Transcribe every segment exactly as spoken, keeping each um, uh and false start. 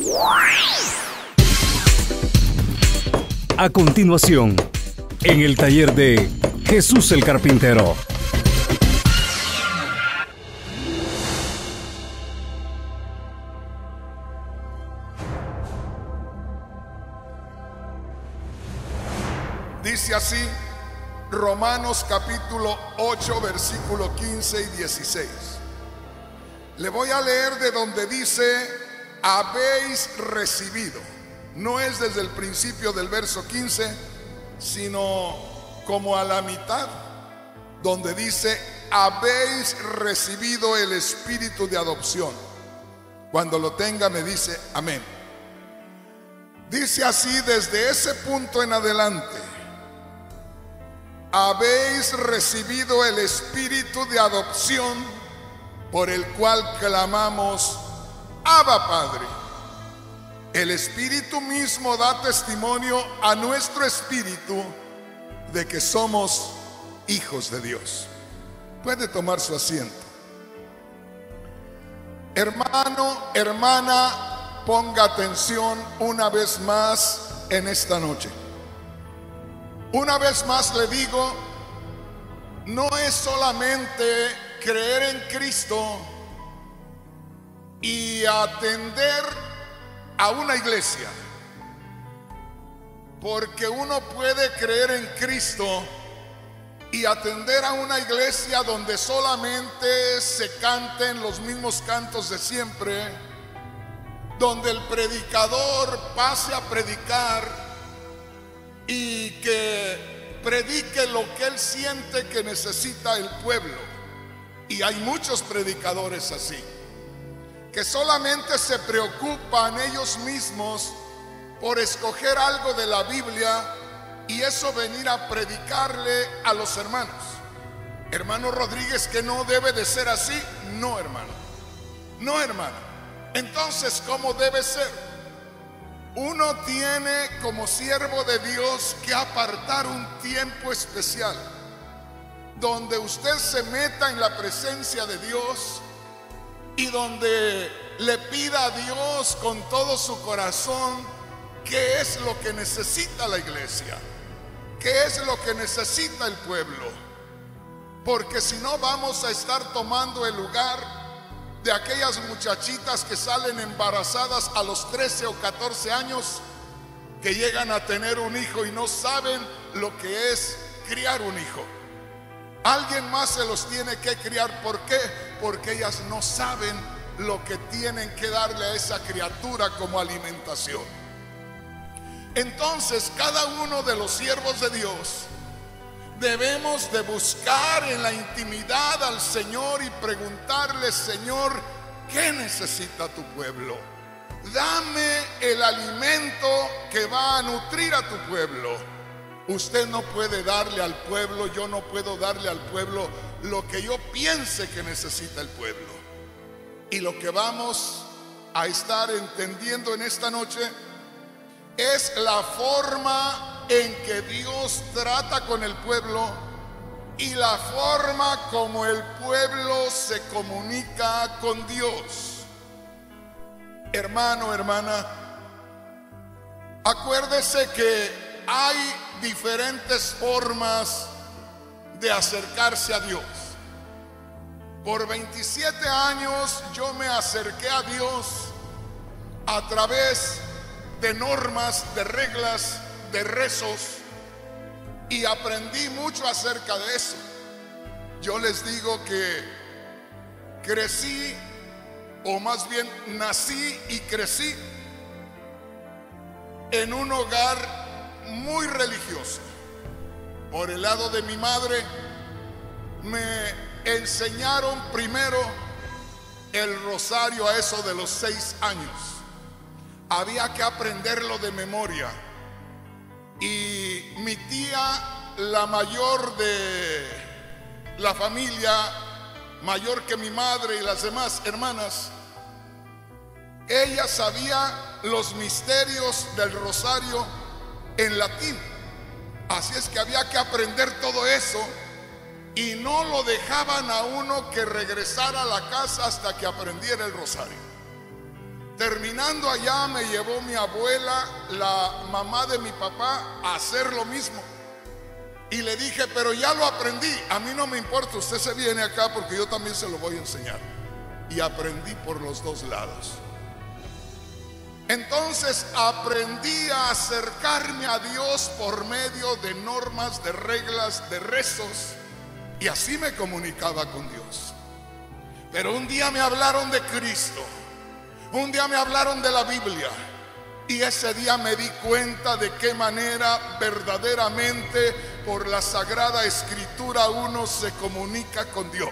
A continuación, en el taller de Jesús el Carpintero. Dice así Romanos capítulo ocho, versículo quince y dieciséis. Le voy a leer de donde dice habéis recibido. No es desde el principio del verso quince, sino como a la mitad, donde dice habéis recibido el espíritu de adopción. Cuando lo tenga me dice amén. Dice así desde ese punto en adelante: habéis recibido el espíritu de adopción, por el cual clamamos Abba Padre. El Espíritu mismo da testimonio a nuestro espíritu de que somos hijos de Dios. Puede tomar su asiento. Hermano, hermana, ponga atención una vez más en esta noche. Una vez más le digo, no es solamente creer en Cristo y atender a una iglesia, porque uno puede creer en Cristo y atender a una iglesia donde solamente se canten los mismos cantos de siempre, donde el predicador pase a predicar y que predique lo que él siente que necesita el pueblo. Y hay muchos predicadores así, que solamente se preocupan ellos mismos por escoger algo de la Biblia y eso venir a predicarle a los hermanos. Hermano Rodríguez, que no debe de ser así. No, hermano. No, hermano. Entonces, ¿cómo debe ser? Uno tiene como siervo de Dios que apartar un tiempo especial donde usted se meta en la presencia de Dios y donde le pida a Dios con todo su corazón qué es lo que necesita la iglesia, qué es lo que necesita el pueblo, porque si no vamos a estar tomando el lugar de aquellas muchachitas que salen embarazadas a los trece o catorce años, que llegan a tener un hijo y no saben lo que es criar un hijo. Alguien más se los tiene que criar. ¿Por qué? Porque ellas no saben lo que tienen que darle a esa criatura como alimentación. Entonces, cada uno de los siervos de Dios debemos de buscar en la intimidad al Señor y preguntarle: Señor, ¿qué necesita tu pueblo? Dame el alimento que va a nutrir a tu pueblo. Usted no puede darle al pueblo, yo no puedo darle al pueblo lo que yo piense que necesita el pueblo. Y lo que vamos a estar entendiendo en esta noche es la forma en que Dios trata con el pueblo y la forma como el pueblo se comunica con Dios. Hermano, hermana, acuérdese que hay diferentes formas de acercarse a Dios. Por veintisiete años yo me acerqué a Dios a través de normas, de reglas, de rezos, y aprendí mucho acerca de eso. Yo les digo que crecí, o más bien nací y crecí en un hogar muy religioso. Por el lado de mi madre me enseñaron primero el rosario a eso de los seis años. Había que aprenderlo de memoria. Y mi tía, la mayor de la familia, mayor que mi madre y las demás hermanas, ella sabía los misterios del rosario en latín. Así es que había que aprender todo eso y no lo dejaban a uno que regresara a la casa hasta que aprendiera el rosario. Terminando allá, me llevó mi abuela, la mamá de mi papá, a hacer lo mismo. Y le dije, pero ya lo aprendí, a mí no me importa, usted se viene acá porque yo también se lo voy a enseñar. Y aprendí por los dos lados. Entonces aprendí a acercarme a Dios por medio de normas, de reglas, de rezos, y así me comunicaba con Dios. Pero un día me hablaron de Cristo, un día me hablaron de la Biblia, y ese día me di cuenta de qué manera verdaderamente por la Sagrada Escritura uno se comunica con Dios.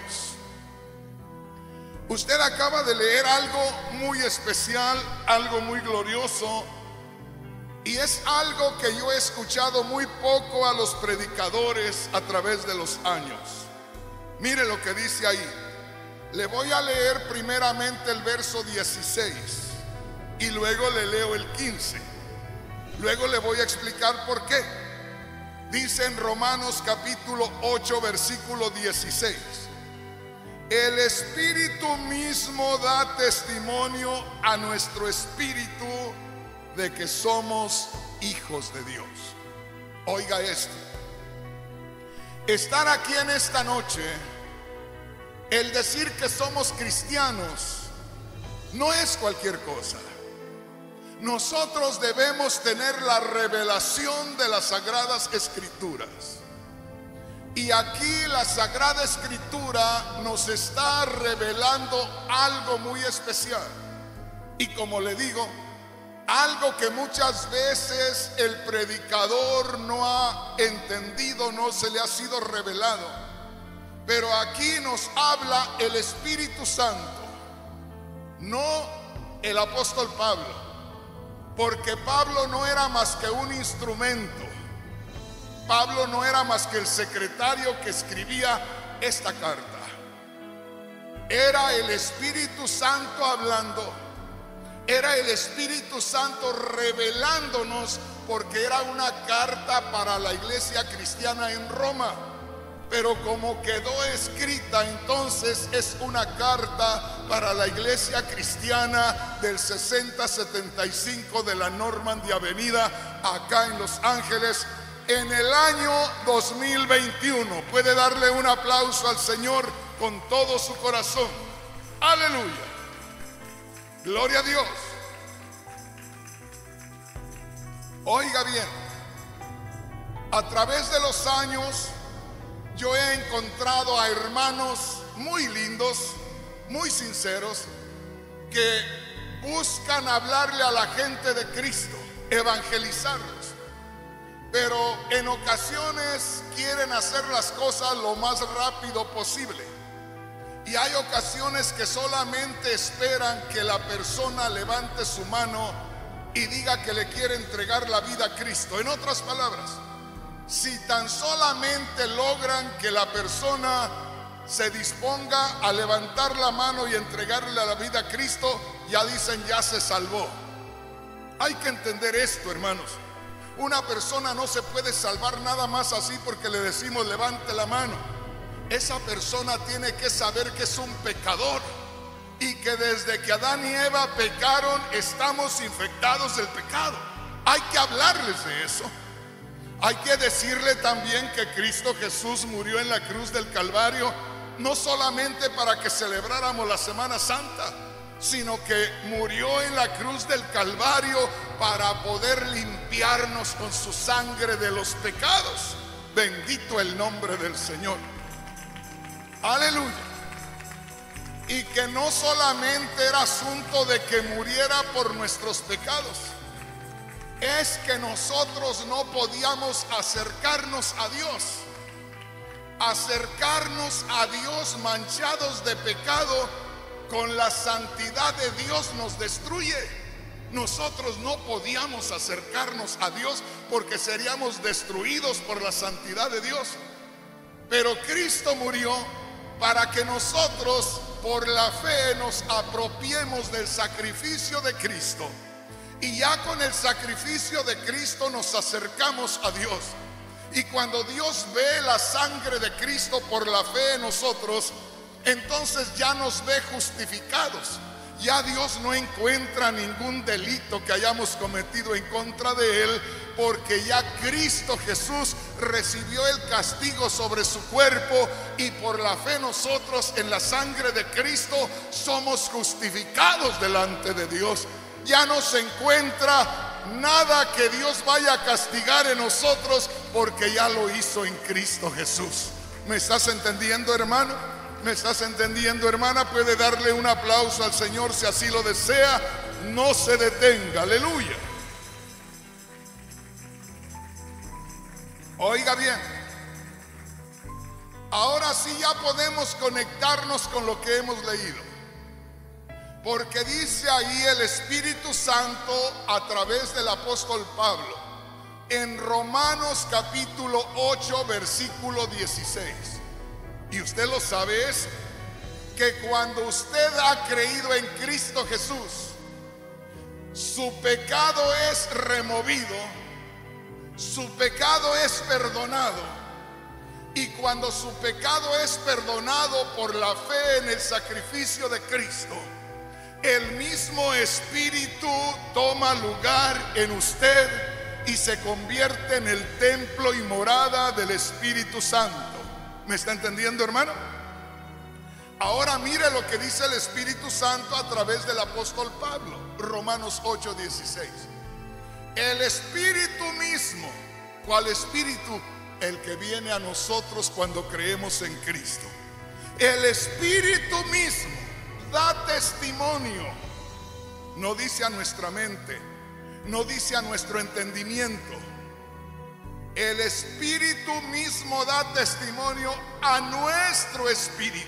Usted acaba de leer algo muy especial, algo muy glorioso, y es algo que yo he escuchado muy poco a los predicadores a través de los años. Mire lo que dice ahí. Le voy a leer primeramente el verso dieciséis y luego le leo el quince. Luego le voy a explicar por qué. Dice en Romanos capítulo ocho, versículo dieciséis: el Espíritu mismo da testimonio a nuestro espíritu de que somos hijos de Dios. Oiga esto. Estar aquí en esta noche, el decir que somos cristianos, no es cualquier cosa. Nosotros debemos tener la revelación de las Sagradas Escrituras. Y aquí la Sagrada Escritura nos está revelando algo muy especial. Y como le digo, algo que muchas veces el predicador no ha entendido, no se le ha sido revelado. Pero aquí nos habla el Espíritu Santo, no el apóstol Pablo. Porque Pablo no era más que un instrumento. Pablo no era más que el secretario que escribía esta carta. Era el Espíritu Santo hablando. Era el Espíritu Santo revelándonos, porque era una carta para la iglesia cristiana en Roma. Pero como quedó escrita, entonces es una carta para la iglesia cristiana del sesenta setenta y cinco de la Normandy Avenida, acá en Los Ángeles, en el año dos mil veintiuno. Puede darle un aplauso al Señor con todo su corazón. Aleluya. Gloria a Dios. Oiga bien, a través de los años yo he encontrado a hermanos muy lindos, muy sinceros, que buscan hablarle a la gente de Cristo, evangelizarlos. Pero en ocasiones quieren hacer las cosas lo más rápido posible. Y hay ocasiones que solamente esperan que la persona levante su mano y diga que le quiere entregar la vida a Cristo. En otras palabras, si tan solamente logran que la persona se disponga a levantar la mano y entregarle la vida a Cristo, ya dicen, ya se salvó. Hay que entender esto, hermanos. Una persona no se puede salvar nada más así porque le decimos levante la mano. Esa persona tiene que saber que es un pecador y que desde que Adán y Eva pecaron estamos infectados del pecado. Hay que hablarles de eso. Hay que decirle también que Cristo Jesús murió en la cruz del Calvario, no solamente para que celebráramos la Semana Santa, sino que murió en la cruz del Calvario para poder limpiarnos con su sangre de los pecados. Bendito el nombre del Señor. Aleluya. Y que no solamente era asunto de que muriera por nuestros pecados, es que nosotros no podíamos acercarnos a Dios. Acercarnos a Dios manchados de pecado, con la santidad de Dios nos destruye. Nosotros no podíamos acercarnos a Dios porque seríamos destruidos por la santidad de Dios. Pero Cristo murió para que nosotros por la fe nos apropiemos del sacrificio de Cristo. Y ya con el sacrificio de Cristo nos acercamos a Dios. Y cuando Dios ve la sangre de Cristo por la fe en nosotros, entonces ya nos ve justificados. Ya Dios no encuentra ningún delito que hayamos cometido en contra de Él, porque ya Cristo Jesús recibió el castigo sobre su cuerpo, y por la fe nosotros en la sangre de Cristo somos justificados delante de Dios. Ya no se encuentra nada que Dios vaya a castigar en nosotros, porque ya lo hizo en Cristo Jesús. ¿Me estás entendiendo, hermano? ¿Me estás entendiendo, hermana? Puede darle un aplauso al Señor si así lo desea. No se detenga, aleluya. Oiga bien, ahora sí ya podemos conectarnos con lo que hemos leído, porque dice ahí el Espíritu Santo a través del apóstol Pablo en Romanos capítulo ocho versículo dieciséis. Y usted lo sabe, es que cuando usted ha creído en Cristo Jesús, su pecado es removido, su pecado es perdonado. Y cuando su pecado es perdonado por la fe en el sacrificio de Cristo, el mismo Espíritu toma lugar en usted y se convierte en el templo y morada del Espíritu Santo. ¿Me está entendiendo, hermano? Ahora mire lo que dice el Espíritu Santo a través del apóstol Pablo, Romanos ocho dieciséis. El Espíritu mismo. ¿Cuál Espíritu? El que viene a nosotros cuando creemos en Cristo. El Espíritu mismo da testimonio. No dice a nuestra mente, no dice a nuestro entendimiento. El Espíritu mismo da testimonio a nuestro espíritu,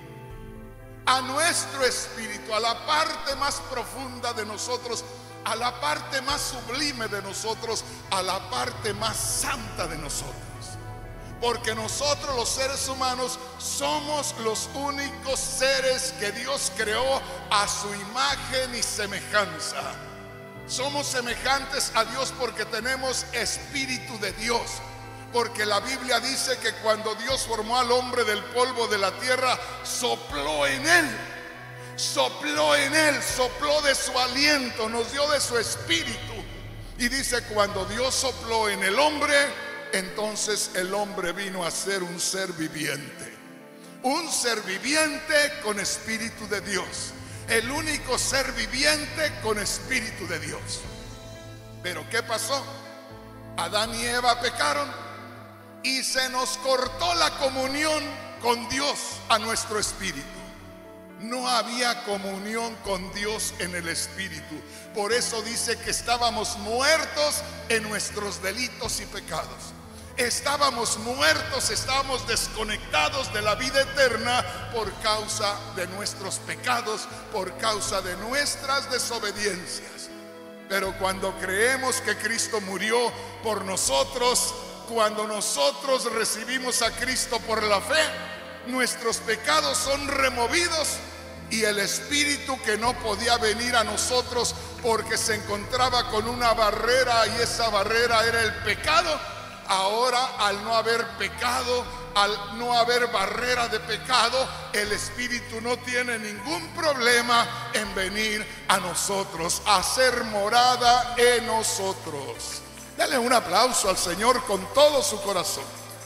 a nuestro espíritu, a la parte más profunda de nosotros, a la parte más sublime de nosotros, a la parte más santa de nosotros. Porque nosotros los seres humanos somos los únicos seres que Dios creó a su imagen y semejanza. Somos semejantes a Dios porque tenemos espíritu de Dios. Porque la Biblia dice que cuando Dios formó al hombre del polvo de la tierra, sopló en él, sopló en él, sopló de su aliento, nos dio de su espíritu. Y dice, cuando Dios sopló en el hombre, entonces el hombre vino a ser un ser viviente. Un ser viviente con espíritu de Dios. El único ser viviente con espíritu de Dios. Pero ¿qué pasó? Adán y Eva pecaron y se nos cortó la comunión con Dios a nuestro espíritu. No había comunión con Dios en el espíritu. Por eso dice que estábamos muertos en nuestros delitos y pecados. Estábamos muertos, estábamos desconectados de la vida eterna por causa de nuestros pecados, por causa de nuestras desobediencias. Pero cuando creemos que Cristo murió por nosotros, cuando nosotros recibimos a Cristo por la fe, nuestros pecados son removidos y el Espíritu que no podía venir a nosotros porque se encontraba con una barrera y esa barrera era el pecado. Ahora, al no haber pecado, al no haber barrera de pecado, el Espíritu no tiene ningún problema en venir a nosotros, a ser morada en nosotros. Dale un aplauso al Señor con todo su corazón.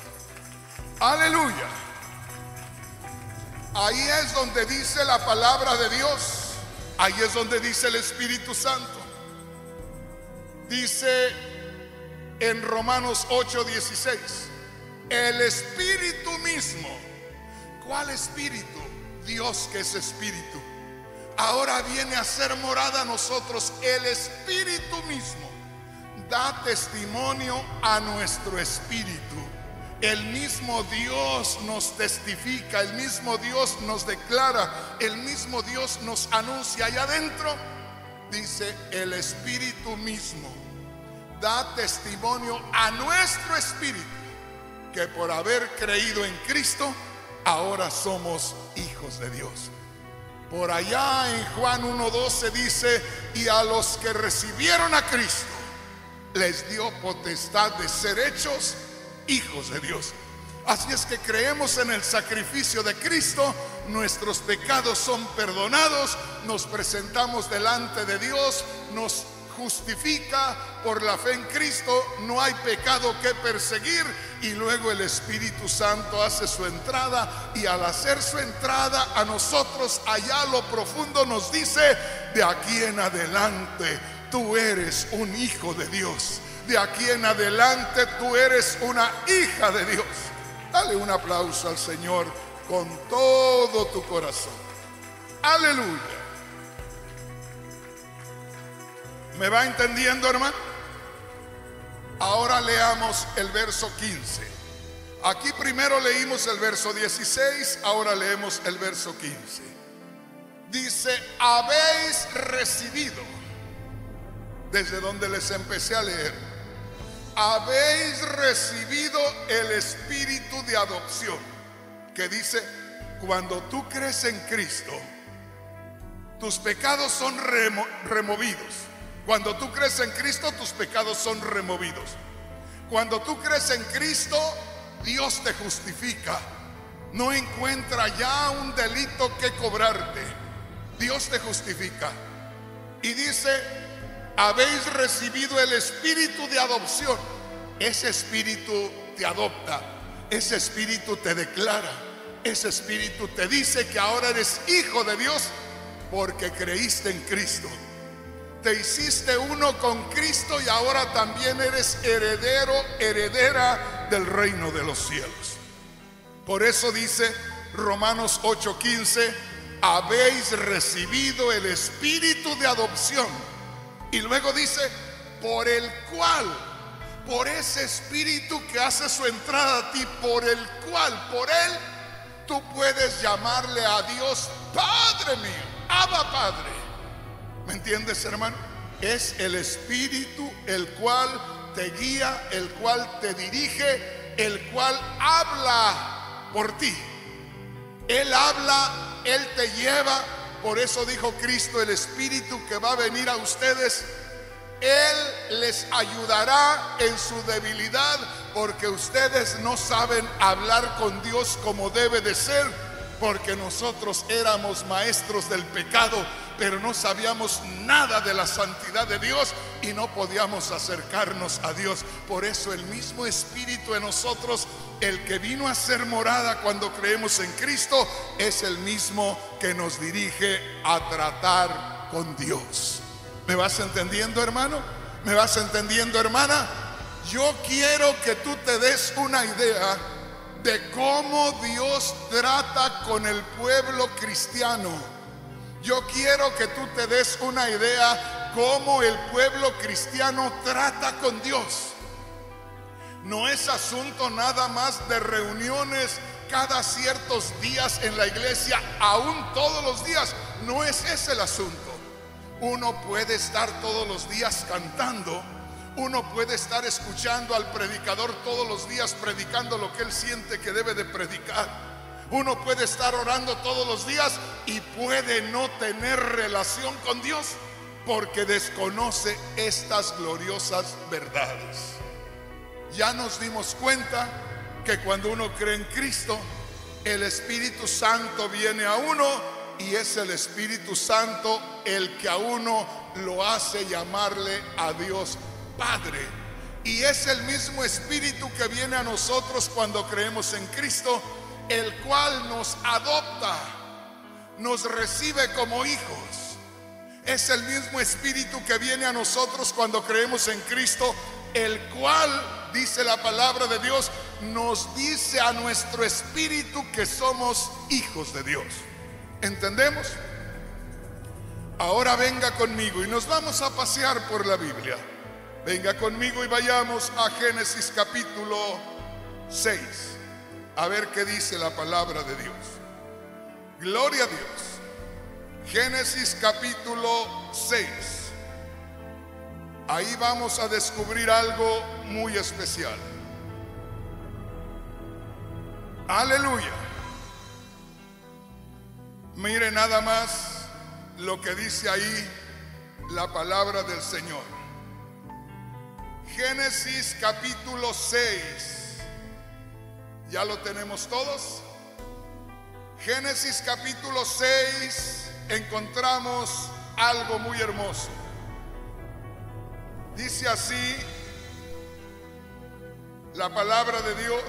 Aleluya. Ahí es donde dice la palabra de Dios. Ahí es donde dice el Espíritu Santo. Dice en Romanos ocho dieciséis, el Espíritu mismo. ¿Cuál Espíritu? Dios, que es Espíritu. Ahora viene a ser morada a nosotros. El Espíritu mismo da testimonio a nuestro espíritu. El mismo Dios nos testifica, el mismo Dios nos declara, el mismo Dios nos anuncia. Allá adentro dice, el Espíritu mismo da testimonio a nuestro espíritu que por haber creído en Cristo ahora somos hijos de Dios. Por allá en Juan uno doce dice, y a los que recibieron a Cristo les dio potestad de ser hechos hijos de Dios. Así es que creemos en el sacrificio de Cristo, nuestros pecados son perdonados, nos presentamos delante de Dios, nos justifica por la fe en Cristo, no hay pecado que perseguir, y luego el Espíritu Santo hace su entrada, y al hacer su entrada a nosotros allá a lo profundo nos dice: de aquí en adelante tú eres un hijo de Dios, de aquí en adelante tú eres una hija de Dios. Dale un aplauso al Señor con todo tu corazón. Aleluya. ¿Me va entendiendo, hermano? Ahora leamos el verso quince. Aquí primero leímos el verso dieciséis, ahora leemos el verso quince. Dice: habéis recibido, desde donde les empecé a leer, habéis recibido el espíritu de adopción, que dice: cuando tú crees en Cristo, tus pecados son remo removidos. Cuando tú crees en Cristo, tus pecados son removidos. Cuando tú crees en Cristo, Dios te justifica. No encuentra ya un delito que cobrarte. Dios te justifica. Y dice: habéis recibido el espíritu de adopción. Ese espíritu te adopta, ese espíritu te declara, ese espíritu te dice que ahora eres hijo de Dios porque creíste en Cristo. Te hiciste uno con Cristo y ahora también eres heredero, heredera del reino de los cielos. Por eso dice Romanos ocho quince: habéis recibido el espíritu de adopción. Y luego dice: por el cual, por ese espíritu que hace su entrada a ti, por el cual, por él, tú puedes llamarle a Dios Padre mío, Abba Padre. ¿Me entiendes, hermano? Es el espíritu el cual te guía, el cual te dirige, el cual habla por ti. Él habla, él te lleva. Por eso dijo Cristo: el espíritu que va a venir a ustedes, él les ayudará en su debilidad, porque ustedes no saben hablar con Dios como debe de ser, porque nosotros éramos maestros del pecado, pero no sabíamos nada de la santidad de Dios y no podíamos acercarnos a Dios. Por eso el mismo espíritu en nosotros, el que vino a ser morada cuando creemos en Cristo, es el mismo que nos dirige a tratar con Dios. ¿Me vas entendiendo, hermano? ¿Me vas entendiendo, hermana? Yo quiero que tú te des una idea de cómo Dios trata con el pueblo cristiano. Yo quiero que tú te des una idea cómo el pueblo cristiano trata con Dios. No es asunto nada más de reuniones cada ciertos días en la iglesia, aún todos los días. No es ese el asunto. Uno puede estar todos los días cantando, uno puede estar escuchando al predicador todos los días predicando lo que él siente que debe de predicar. Uno puede estar orando todos los días y puede no tener relación con Dios porque desconoce estas gloriosas verdades. Ya nos dimos cuenta que cuando uno cree en Cristo, el Espíritu Santo viene a uno y es el Espíritu Santo el que a uno lo hace llamarle a Dios Padre. Y es el mismo Espíritu que viene a nosotros cuando creemos en Cristo, el cual nos adopta, nos recibe como hijos. Es el mismo Espíritu que viene a nosotros cuando creemos en Cristo, el cual, dice la palabra de Dios, nos dice a nuestro espíritu que somos hijos de Dios. ¿Entendemos? Ahora venga conmigo y nos vamos a pasear por la Biblia. Venga conmigo y vayamos a Génesis capítulo seis, a ver qué dice la palabra de Dios. Gloria a Dios. Génesis capítulo seis. Ahí vamos a descubrir algo muy especial. Aleluya. Mire nada más lo que dice ahí la palabra del Señor. Génesis capítulo seis. ¿Ya lo tenemos todos? Génesis capítulo seis, encontramos algo muy hermoso. Dice así la palabra de Dios.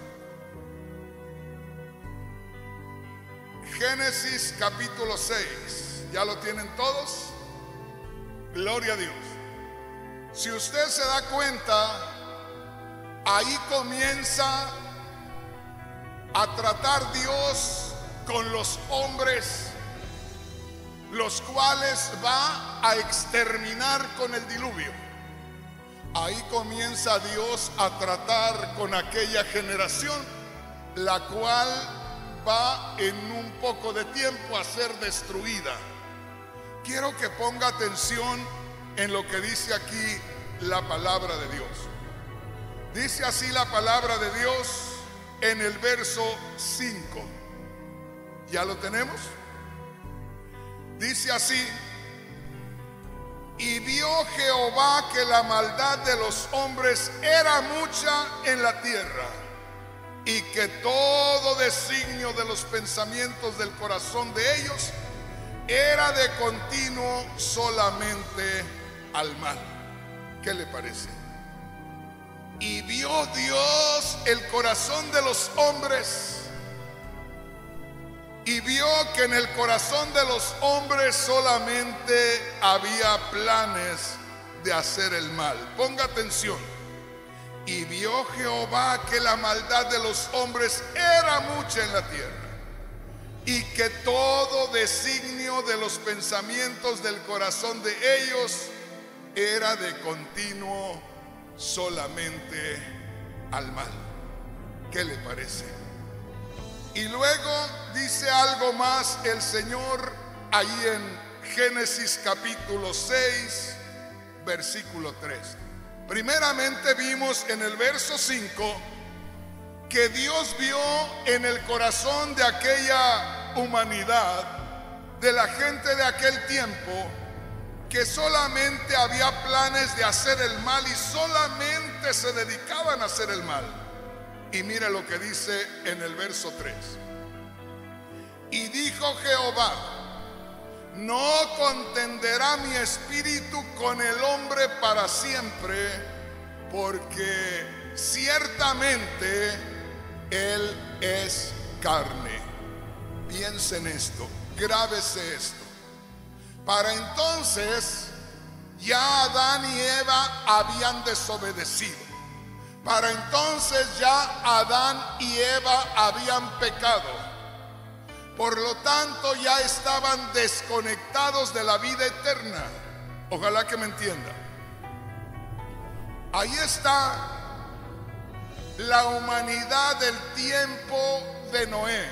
Génesis capítulo seis. ¿Ya lo tienen todos? Gloria a Dios. Si usted se da cuenta, ahí comienza a tratar Dios con los hombres, los cuales va a exterminar con el diluvio. Ahí comienza Dios a tratar con aquella generación, la cual va en un poco de tiempo a ser destruida. Quiero que ponga atención en lo que dice aquí la palabra de Dios. Dice así la palabra de Dios en el verso cinco. ¿Ya lo tenemos? Dice así: y vio Jehová que la maldad de los hombres era mucha en la tierra, y que todo designio de los pensamientos del corazón de ellos era de continuo solamente al mal. ¿Qué le parece? Y vio Dios el corazón de los hombres, y vio que en el corazón de los hombres solamente había planes de hacer el mal. Ponga atención. Y vio Jehová que la maldad de los hombres era mucha en la tierra, y que todo designio de los pensamientos del corazón de ellos era de continuo solamente al mal. ¿Qué le parece? Y luego dice algo más el Señor ahí en Génesis capítulo seis, versículo tres. Primeramente vimos en el verso cinco que Dios vio en el corazón de aquella humanidad, de la gente de aquel tiempo, que solamente había planes de hacer el mal y solamente se dedicaban a hacer el mal. Y mire lo que dice en el verso tres. Y dijo Jehová: no contenderá mi espíritu con el hombre para siempre, porque ciertamente él es carne. Piensa en esto, grábese esto. Para entonces ya Adán y Eva habían desobedecido. Para entonces ya Adán y Eva habían pecado. Por lo tanto ya estaban desconectados de la vida eterna. Ojalá que me entienda. Ahí está la humanidad del tiempo de Noé,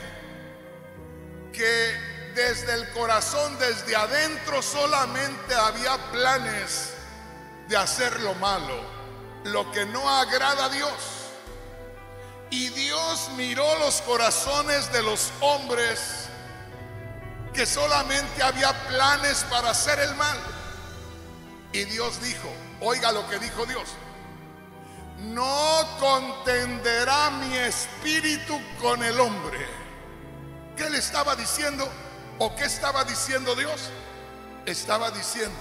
que desde el corazón, desde adentro, solamente había planes de hacer lo malo, lo que no agrada a Dios. Y Dios miró los corazones de los hombres, que solamente había planes para hacer el mal. Y Dios dijo, oiga lo que dijo Dios: no contenderá mi espíritu con el hombre. ¿Qué le estaba diciendo? ¿O qué estaba diciendo Dios? Estaba diciendo: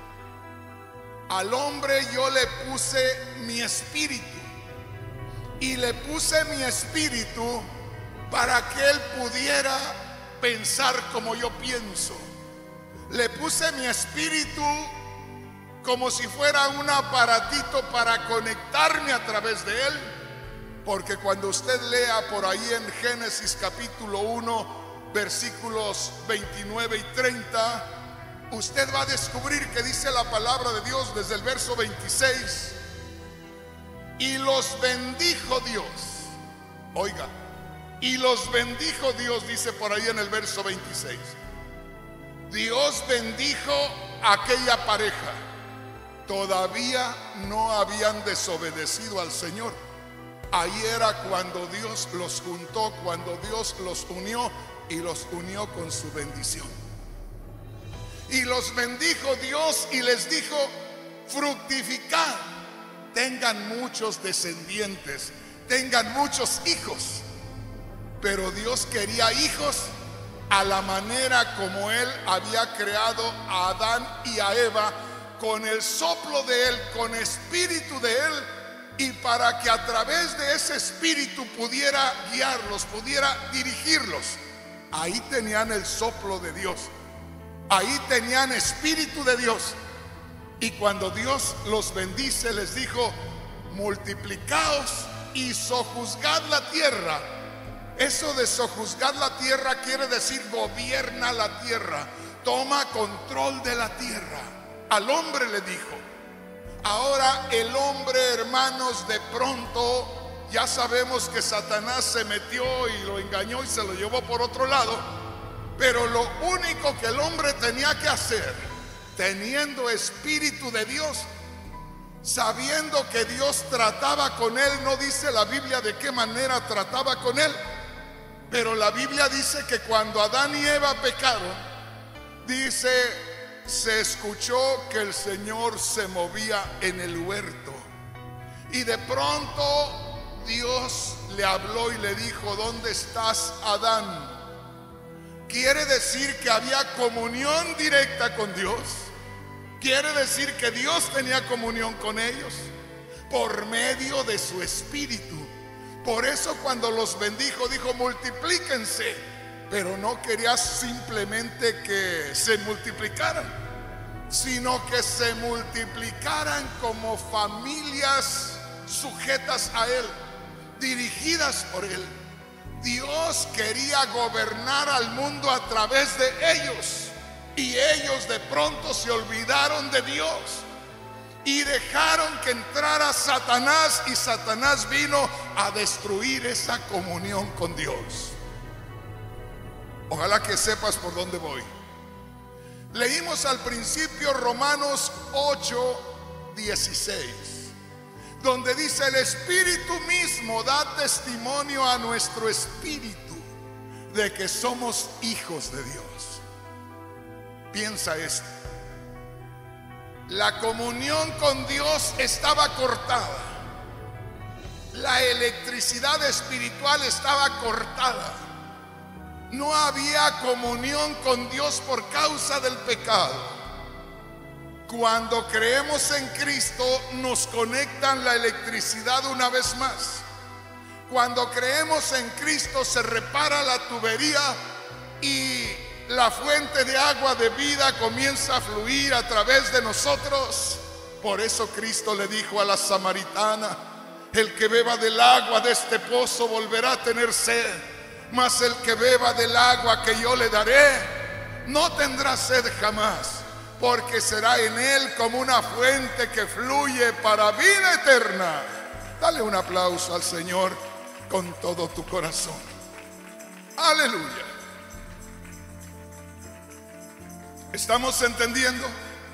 al hombre yo le puse mi espíritu, y le puse mi espíritu para que él pudiera pensar como yo pienso. Le puse mi espíritu como si fuera un aparatito para conectarme a través de él. Porque cuando usted lea por ahí en Génesis capítulo uno, versículos veintinueve y treinta, usted va a descubrir que dice la palabra de Dios desde el verso veintiséis: y los bendijo Dios. Oiga, y los bendijo Dios, dice por ahí en el verso veintiséis. Dios bendijo a aquella pareja. Todavía no habían desobedecido al Señor. Ahí era cuando Dios los juntó, cuando Dios los unió, y los unió con su bendición. Y los bendijo Dios y les dijo: fructificad, tengan muchos descendientes, tengan muchos hijos, pero Dios quería hijos a la manera como Él había creado a Adán y a Eva, con el soplo de Él, con espíritu de Él, y para que a través de ese espíritu pudiera guiarlos, pudiera dirigirlos. Ahí tenían el soplo de Dios, ahí tenían espíritu de Dios. Y cuando Dios los bendice, les dijo: multiplicaos y sojuzgad la tierra. Eso de sojuzgar la tierra quiere decir gobierna la tierra, toma control de la tierra. Al hombre le dijo. Ahora el hombre, hermanos, de pronto ya sabemos que Satanás se metió y lo engañó y se lo llevó por otro lado. Pero lo único que el hombre tenía que hacer, teniendo espíritu de Dios, sabiendo que Dios trataba con él, no dice la Biblia de qué manera trataba con él, pero la Biblia dice que cuando Adán y Eva pecaron, dice, se escuchó que el Señor se movía en el huerto. Y de pronto Dios le habló y le dijo: ¿dónde estás, Adán? Quiere decir que había comunión directa con Dios. Quiere decir que Dios tenía comunión con ellos por medio de su espíritu. Por eso cuando los bendijo, dijo: multiplíquense. Pero no quería simplemente que se multiplicaran, sino que se multiplicaran como familias sujetas a Él, dirigidas por Él. Dios quería gobernar al mundo a través de ellos, y ellos de pronto se olvidaron de Dios y dejaron que entrara Satanás, y Satanás vino a destruir esa comunión con Dios. Ojalá que sepas por dónde voy. Leímos al principio Romanos ocho, dieciséis, donde dice: el Espíritu mismo da testimonio a nuestro espíritu de que somos hijos de Dios. Piensa esto: la comunión con Dios estaba cortada, la electricidad espiritual estaba cortada. No había comunión con Dios por causa del pecado. Cuando creemos en Cristo, nos conectan la electricidad una vez más. Cuando creemos en Cristo, se repara la tubería y la fuente de agua de vida comienza a fluir a través de nosotros. Por eso Cristo le dijo a la samaritana: el que beba del agua de este pozo volverá a tener sed, mas el que beba del agua que yo le daré no tendrá sed jamás, porque será en él como una fuente que fluye para vida eterna. Dale un aplauso al Señor con todo tu corazón. Aleluya. ¿Estamos entendiendo?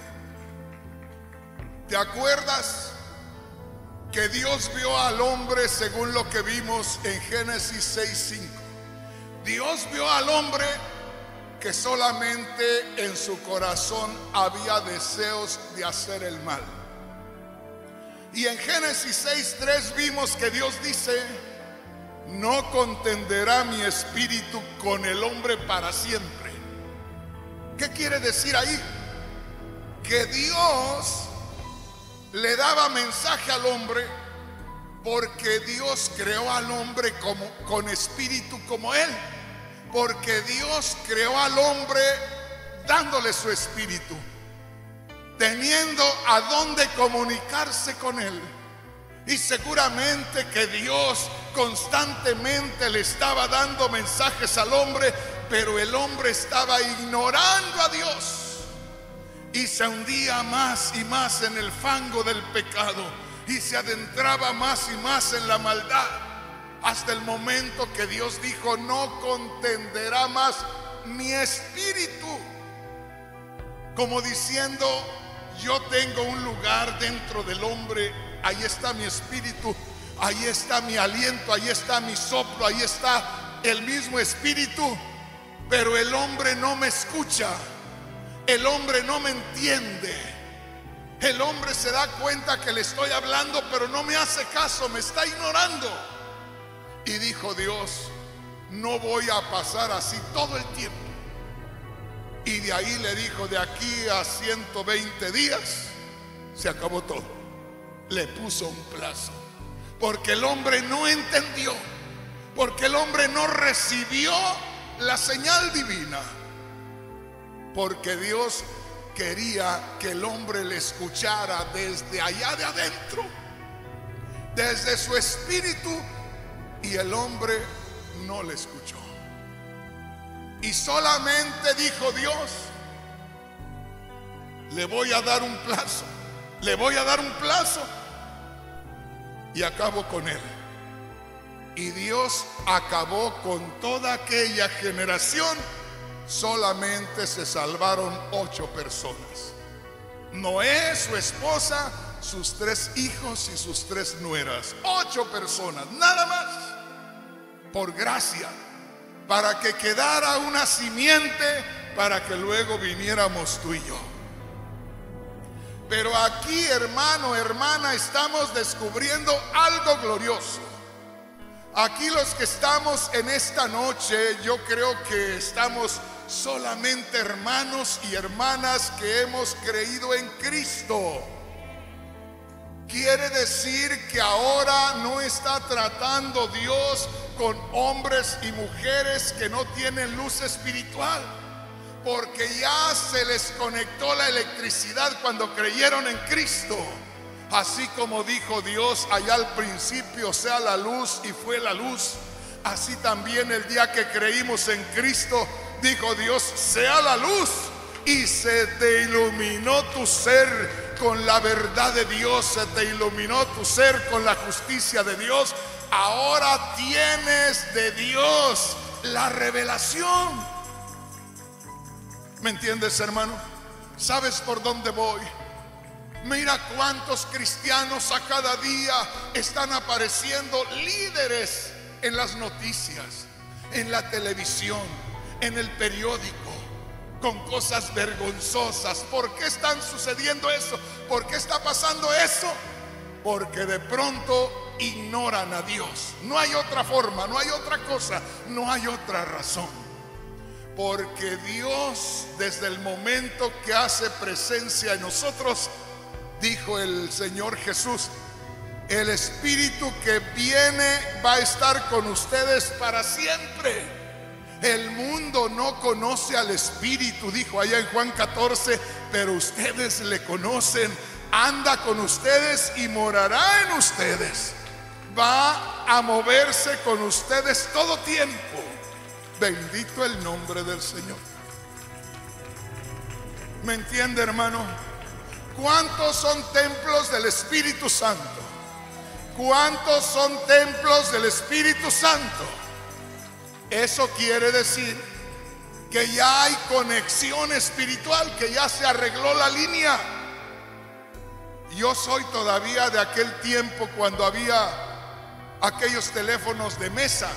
¿Te acuerdas que Dios vio al hombre según lo que vimos en Génesis seis, cinco? Dios vio al hombre que solamente en su corazón había deseos de hacer el mal. Y en Génesis seis, tres vimos que Dios dice: no contenderá mi espíritu con el hombre para siempre. ¿Qué quiere decir ahí? Que Dios le daba mensaje al hombre, porque Dios creó al hombre como, con espíritu como Él. Porque Dios creó al hombre dándole su espíritu, teniendo a dónde comunicarse con Él. Y seguramente que Dios constantemente le estaba dando mensajes al hombre, pero el hombre estaba ignorando a Dios y se hundía más y más en el fango del pecado y se adentraba más y más en la maldad, hasta el momento que Dios dijo: no contenderá más mi espíritu, como diciendo: yo tengo un lugar dentro del hombre, ahí está mi espíritu, ahí está mi aliento, ahí está mi soplo, ahí está el mismo espíritu, pero el hombre no me escucha, el hombre no me entiende, el hombre se da cuenta que le estoy hablando, pero no me hace caso, me está ignorando. Y dijo Dios: no voy a pasar así todo el tiempo. Y de ahí le dijo: de aquí a ciento veinte días se acabó todo. Le puso un plazo, porque el hombre no entendió, porque el hombre no recibió la señal divina, porque Dios quería que el hombre le escuchara desde allá de adentro, desde su espíritu, y el hombre no le escuchó. Y solamente dijo Dios: le voy a dar un plazo, le voy a dar un plazo y acabo con él. Y Dios acabó con toda aquella generación. Solamente se salvaron ocho personas: Noé, su esposa, sus tres hijos y sus tres nueras. Ocho personas, nada más, por gracia, para que quedara una simiente, para que luego viniéramos tú y yo. Pero aquí, hermano, hermana, estamos descubriendo algo glorioso. Aquí los que estamos en esta noche, yo creo que estamos solamente hermanos y hermanas que hemos creído en Cristo. Quiere decir que ahora no está tratando Dios con hombres y mujeres que no tienen luz espiritual, porque ya se les conectó la electricidad cuando creyeron en Cristo. Así como dijo Dios allá al principio: sea la luz, y fue la luz. Así también el día que creímos en Cristo, dijo Dios: sea la luz, y se te iluminó tu ser con la verdad de Dios, se te iluminó tu ser con la justicia de Dios. Ahora tienes de Dios la revelación. ¿Me entiendes, hermano? ¿Sabes por dónde voy? Mira cuántos cristianos a cada día están apareciendo líderes en las noticias, en la televisión, en el periódico, con cosas vergonzosas. ¿Por qué están sucediendo eso? ¿Por qué está pasando eso? Porque de pronto ignoran a Dios. No hay otra forma, no hay otra cosa, no hay otra razón. Porque Dios, desde el momento que hace presencia en nosotros, dijo el Señor Jesús: el Espíritu que viene va a estar con ustedes para siempre. El mundo no conoce al Espíritu, dijo allá en Juan catorce, pero ustedes le conocen. Anda con ustedes y morará en ustedes. Va a moverse con ustedes todo tiempo. Bendito el nombre del Señor. ¿Me entiende, hermano? ¿Cuántos son templos del Espíritu Santo? ¿Cuántos son templos del Espíritu Santo? Eso quiere decir que ya hay conexión espiritual, que ya se arregló la línea. Yo soy todavía de aquel tiempo cuando había aquellos teléfonos de mesa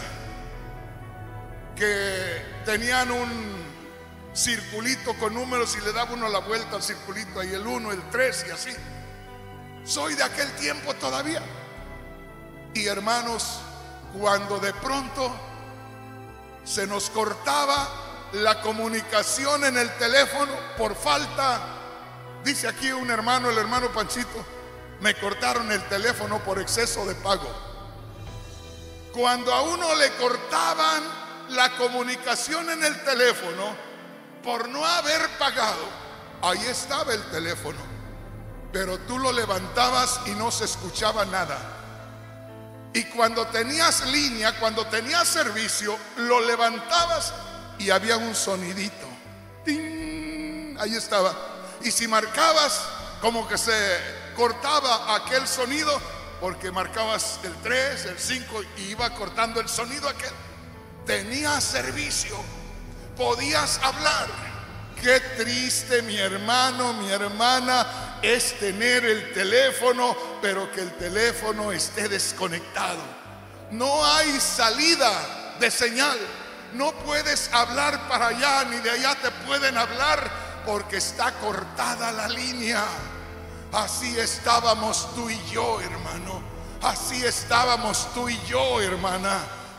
que tenían un circulito con números y le daba uno la vuelta al circulito, ahí el uno, el tres y así. Soy de aquel tiempo todavía. Y hermanos, cuando de pronto se nos cortaba la comunicación en el teléfono por falta, dice aquí un hermano, el hermano Panchito: me cortaron el teléfono por exceso de pago. Cuando a uno le cortaban la comunicación en el teléfono por no haber pagado, ahí estaba el teléfono, pero tú lo levantabas y no se escuchaba nada. Y cuando tenías línea, cuando tenías servicio, lo levantabas y había un sonidito. ¡Ting! Ahí estaba. Y si marcabas, como que se cortaba aquel sonido, porque marcabas el tres, el cinco y iba cortando el sonido aquel. Tenías servicio, podías hablar. Qué triste, mi hermano, mi hermana, es tener el teléfono, pero que el teléfono esté desconectado. No hay salida de señal. No puedes hablar para allá, ni de allá te pueden hablar, porque está cortada la línea. Así estábamos tú y yo, hermano. Así estábamos tú y yo, hermana.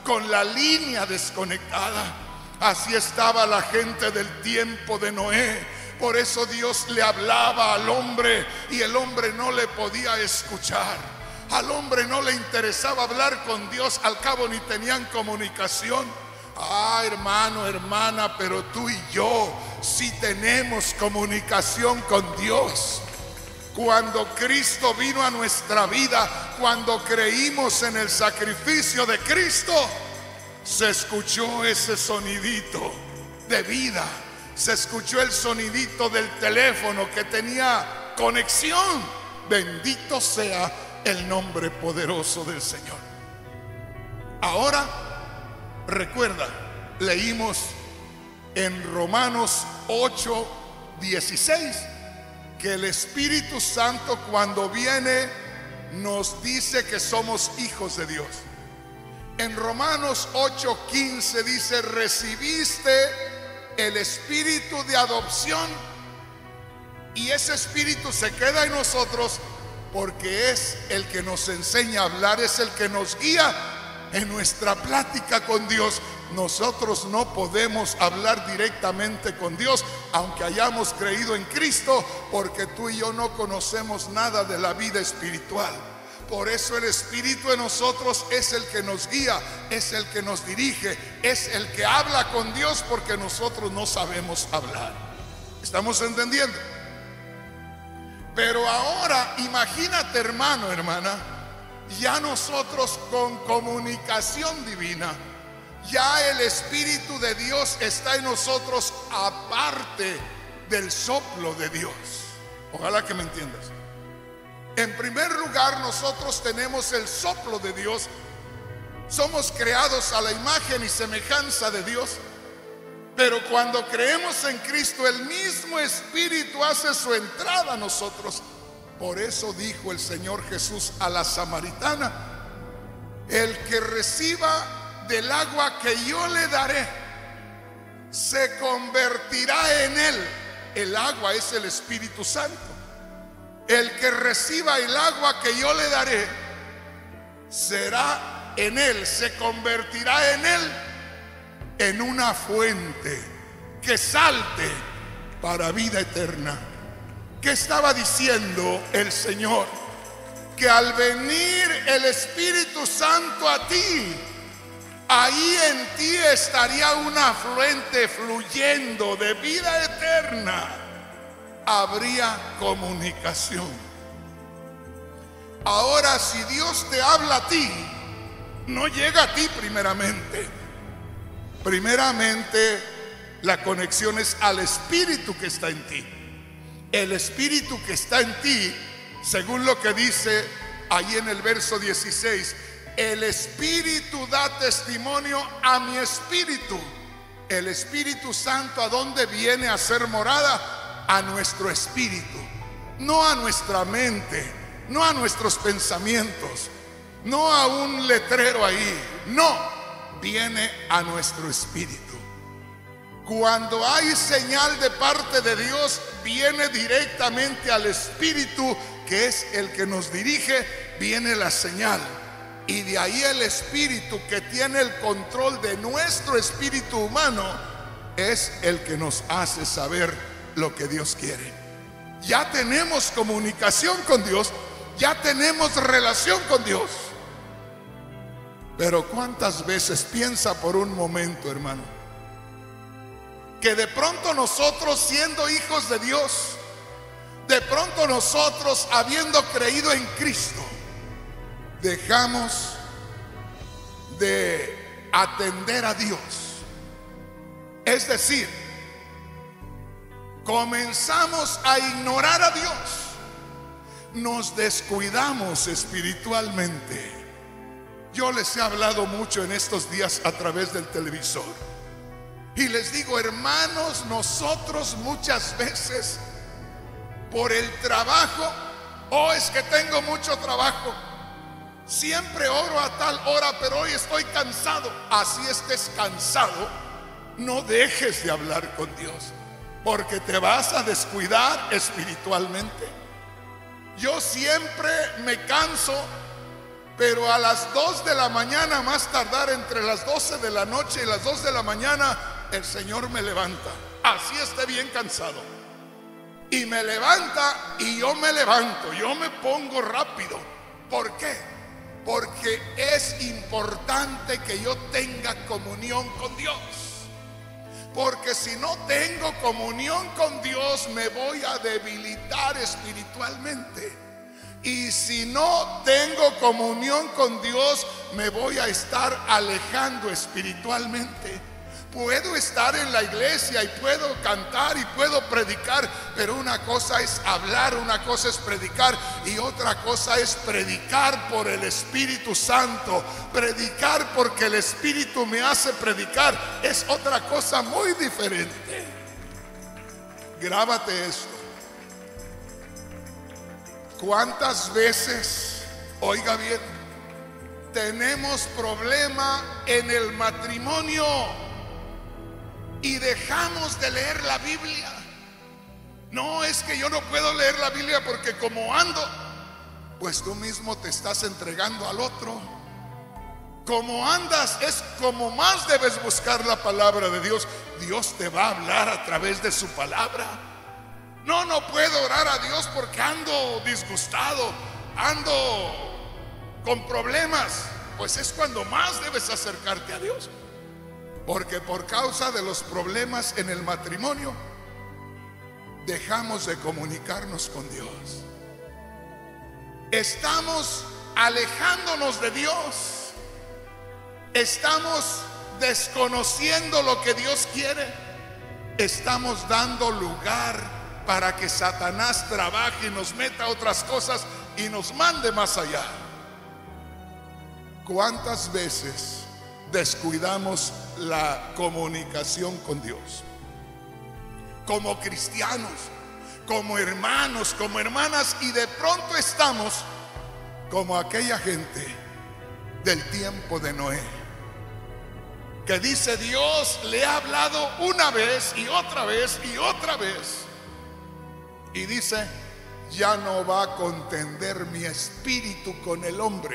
con la línea desconectada. Así estaba la gente del tiempo de Noé. Por eso Dios le hablaba al hombre y el hombre no le podía escuchar. Al hombre no le interesaba hablar con Dios, al cabo ni tenían comunicación. Ah, hermano, hermana, pero tú y yo sí tenemos comunicación con Dios. Cuando Cristo vino a nuestra vida, cuando creímos en el sacrificio de Cristo, se escuchó ese sonidito de vida. Se escuchó el sonidito del teléfono que tenía conexión. Bendito sea el nombre poderoso del Señor. Ahora, recuerda, leímos en Romanos ocho, dieciséis que el Espíritu Santo cuando viene nos dice que somos hijos de Dios. En Romanos ocho, quince dice: recibiste el espíritu de adopción, y ese espíritu se queda en nosotros porque es el que nos enseña a hablar, es el que nos guía en nuestra plática con Dios. Nosotros no podemos hablar directamente con Dios aunque hayamos creído en Cristo, porque tú y yo no conocemos nada de la vida espiritual. Por eso el Espíritu de nosotros es el que nos guía, es el que nos dirige, es el que habla con Dios, porque nosotros no sabemos hablar. ¿Estamos entendiendo? Pero ahora imagínate, hermano, hermana, ya nosotros con comunicación divina, ya el Espíritu de Dios está en nosotros aparte del soplo de Dios. Ojalá que me entiendas. En primer lugar, nosotros tenemos el soplo de Dios. Somos creados a la imagen y semejanza de Dios. Pero cuando creemos en Cristo, el mismo Espíritu hace su entrada a nosotros. Por eso dijo el Señor Jesús a la samaritana: el que reciba del agua que yo le daré, se convertirá en él. El agua es el Espíritu Santo. El que reciba el agua que yo le daré, será en él, se convertirá en él en una fuente que salte para vida eterna. ¿Qué estaba diciendo el Señor? Que al venir el Espíritu Santo a ti, ahí en ti estaría una fuente fluyendo de vida eterna. Habría comunicación. Ahora, si Dios te habla a ti, no llega a ti primeramente. Primeramente, la conexión es al Espíritu que está en ti. El Espíritu que está en ti, según lo que dice ahí en el verso dieciséis, el Espíritu da testimonio a mi espíritu. El Espíritu Santo, ¿a dónde viene a ser morada? A nuestro espíritu, no a nuestra mente, no a nuestros pensamientos, no a un letrero ahí, no, viene a nuestro espíritu. Cuando hay señal de parte de Dios, viene directamente al Espíritu, que es el que nos dirige, viene la señal. Y de ahí el Espíritu, que tiene el control de nuestro espíritu humano, es el que nos hace saber lo que Dios quiere. Ya tenemos comunicación con Dios, ya tenemos relación con Dios. Pero ¿cuántas veces, piensa por un momento, hermano, que de pronto nosotros, siendo hijos de Dios, de pronto nosotros, habiendo creído en Cristo, dejamos de atender a Dios? Es decir, comenzamos a ignorar a Dios, nos descuidamos espiritualmente. Yo les he hablado mucho en estos días a través del televisor y les digo, hermanos, nosotros muchas veces por el trabajo, oh, es que tengo mucho trabajo, siempre oro a tal hora, pero hoy estoy cansado. Así estés cansado, no dejes de hablar con Dios, porque te vas a descuidar espiritualmente. Yo siempre me canso, Pero a las dos de la mañana, más tardar entre las doce de la noche y las dos de la mañana, el Señor me levanta. Así esté bien cansado. Y me levanta y yo me levanto, yo me pongo rápido. ¿Por qué? Porque es importante que yo tenga comunión con Dios. Porque si no tengo comunión con Dios, me voy a debilitar espiritualmente. Y si no tengo comunión con Dios, me voy a estar alejando espiritualmente. Puedo estar en la iglesia y puedo cantar y puedo predicar, pero una cosa es hablar, una cosa es predicar y otra cosa es predicar por el Espíritu Santo. Predicar porque el Espíritu me hace predicar es otra cosa muy diferente. Grábate esto. ¿Cuántas veces, oiga bien, tenemos problema en el matrimonio y dejamos de leer la Biblia? No, es que yo no puedo leer la Biblia porque como ando, pues tú mismo te estás entregando al otro. Como andas es como más debes buscar la palabra de Dios. Dios te va a hablar a través de su palabra. No, no puedo orar a Dios porque ando disgustado, ando con problemas. Pues es cuando más debes acercarte a Dios. Porque por causa de los problemas en el matrimonio, dejamos de comunicarnos con Dios. Estamos alejándonos de Dios. Estamos desconociendo lo que Dios quiere. Estamos dando lugar para que Satanás trabaje y nos meta otras cosas y nos mande más allá. ¿Cuántas veces descuidamos la comunicación con Dios? Como cristianos, como hermanos, como hermanas, y de pronto estamos como aquella gente del tiempo de Noé, que dice: Dios le ha hablado una vez y otra vez y otra vez, y dice: ya no va a contender mi espíritu con el hombre,